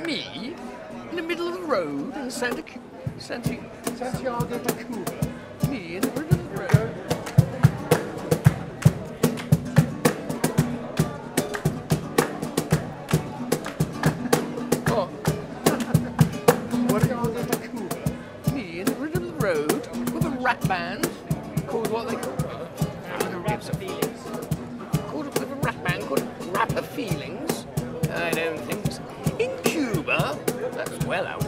Me? In the middle of the road in Santiago de Cuba. Me in the middle of the road. Oh. Santiago de Cuba. Me in the middle of the road with a rap band called what they call Rapper Feelings. with a rap band called Rapper Feelings. I don't think so. In Cuba, that's well out.